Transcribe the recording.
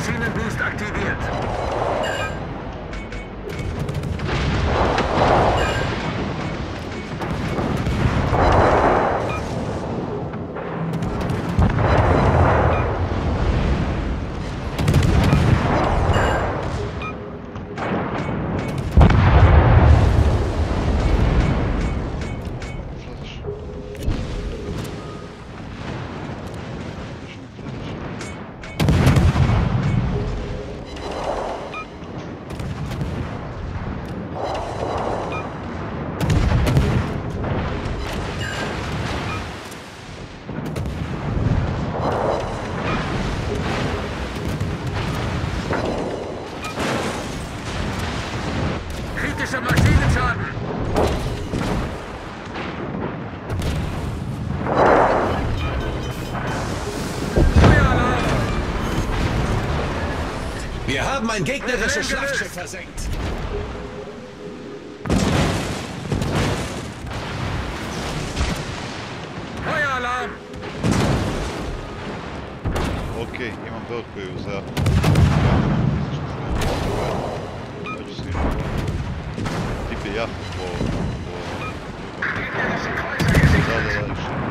Maschinenboost aktiviert. Kritischer Maschinenschaden. Feueralarm. Wir haben ein gegnerisches Schlachtschiff versenkt. Feueralarm. Okej, imam dokoju za... Tipe jahtu po... Gegnerische Kreuzer gesichtet. Da.